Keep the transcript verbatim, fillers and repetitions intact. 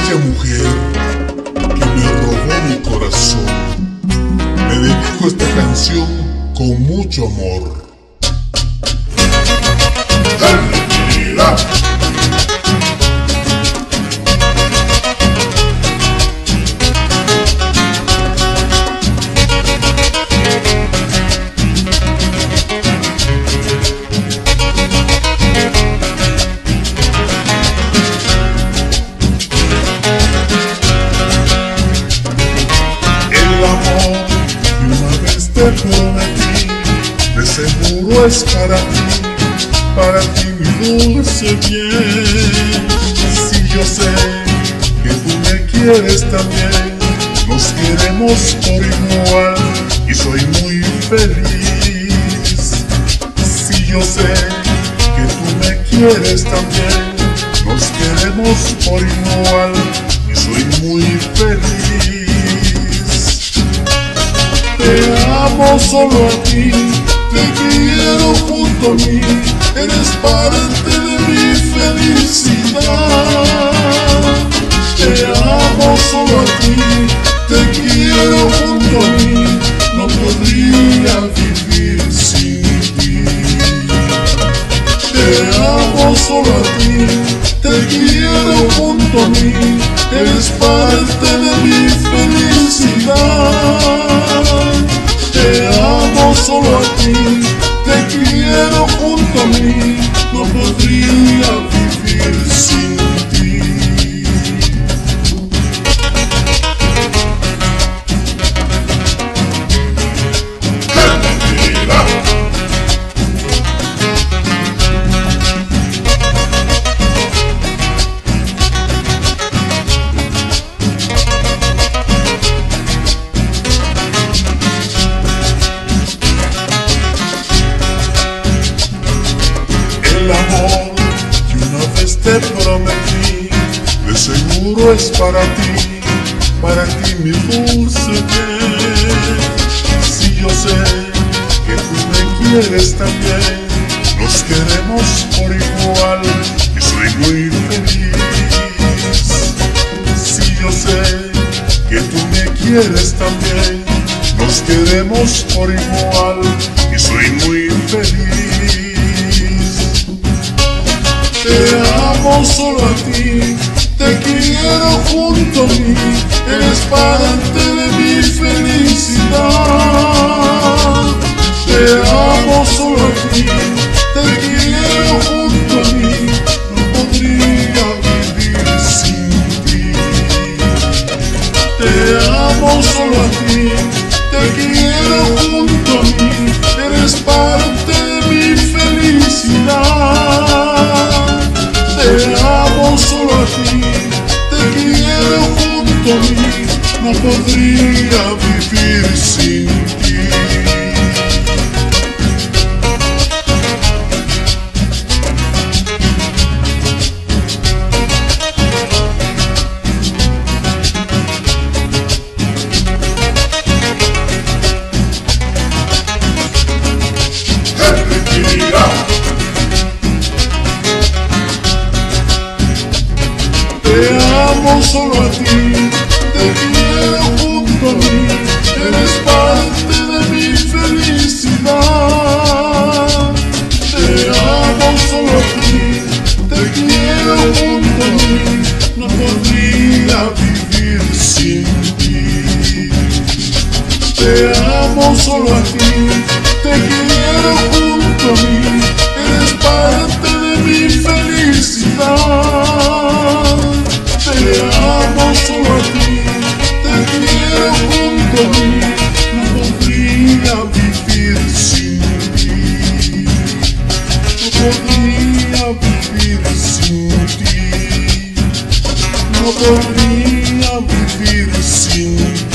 aquella mujer que me robó mi corazón. Le dedico esta canción con mucho amor. ¡Mira! Te prometí, de seguro es para ti, para ti mi dulce bien. Si yo sé que tú me quieres también, nos queremos por igual y soy muy feliz. Si yo sé que tú me quieres también, nos queremos por igual y soy muy feliz. Te amo solo a ti, te quiero junto a mí, eres parte de mi felicidad. Te amo solo a ti, te quiero junto a mí, no podría vivir sin ti. Te amo solo a ti, te quiero junto a mí, eres parte de mi felicidad. Te amo solo a ti, te quiero junto a mí, no podría vivir sin ti. El amor que una vez te prometí, de seguro es para ti, para ti mi dulce bien. Si yo sé que tú me quieres también, nos queremos por igual y soy muy feliz. Si yo sé que tú me quieres también, nos queremos por igual y soy muy feliz. Te amo solo a ti, te quiero junto a mí, eres parte de mi felicidad. Te amo solo a ti, te quiero junto a mí, no podría vivir sin ti. Te amo solo a ti, te quiero junto a mí, eres parte de mi felicidad. Te amo solo a ti, te quiero junto a mí, no podría vivir sin ti. Te amo solo a ti, te quiero junto a mí, eres parte de mi felicidad. Te amo solo a ti, te quiero junto a mí, no podría vivir sin ti. Te amo solo a ti, te quiero junto a mí, eres parte de mi felicidad. Te amo solo a ti, te quiero junto a mí, no podría vivir sin ti. No podría vivir sin ti. No podría vivir sin ti.